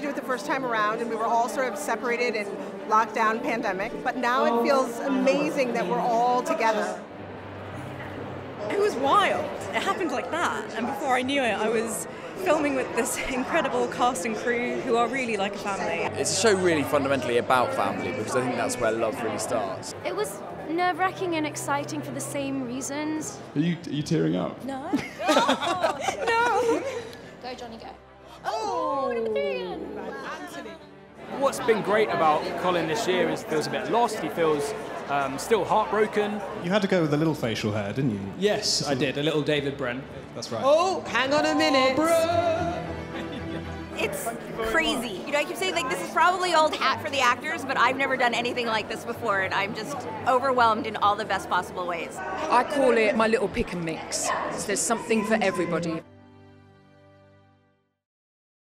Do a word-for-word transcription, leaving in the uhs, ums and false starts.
to do it the first time around, and we were all sort of separated in lockdown pandemic, but now it feels amazing that we're all together. It was wild. It happened like that, and before I knew it, I was filming with this incredible cast and crew who are really like a family. It's a show really fundamentally about family, because I think that's where love really starts. It was nerve-wracking and exciting for the same reasons. Are you, are you tearing up? No. No! Go, Johnny, go. Oh, number three again. Anthony. What's been great about Colin this year is he feels a bit lost, he feels um, still heartbroken. You had to go with a little facial hair, didn't you? Yes, I did. A little David Brent. That's right. Oh, hang on a minute. It's crazy. You know, I keep saying, like, this is probably old hat for the actors, but I've never done anything like this before, and I'm just overwhelmed in all the best possible ways. I call it my little pick and mix. There's something for everybody.